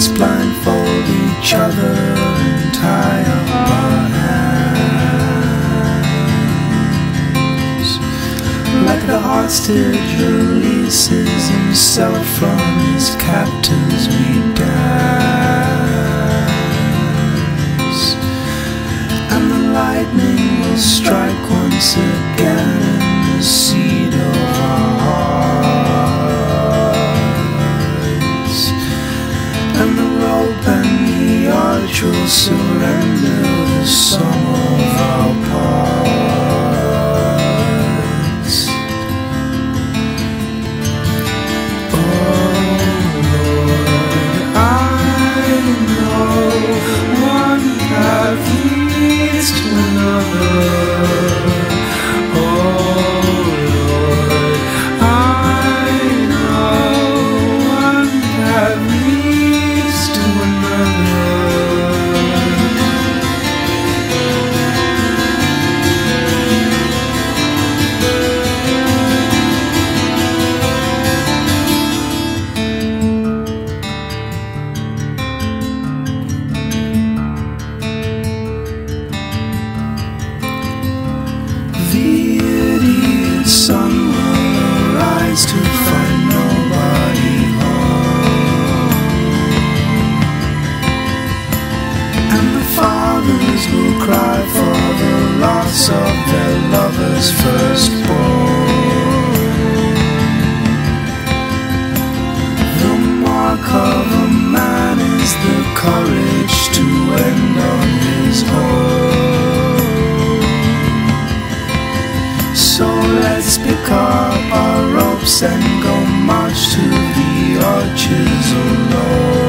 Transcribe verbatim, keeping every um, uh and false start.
let's blindfold each other and tie up our hands. Like the hostage releases himself from his captors, we dance. And the lightning will strike once again in the seed of our hearts. And the rope and the arch will surrender the sum of our parts. Oh Lord, I know one path leads to another. Oh Lord, I know one path leads to another. The idiot sun will arise to find nobody home, and the fathers will cry for the loss of their lovers firstborn. The mark of a man is the courage to end on his own. So let's pick up our ropes and go march to the arches alone.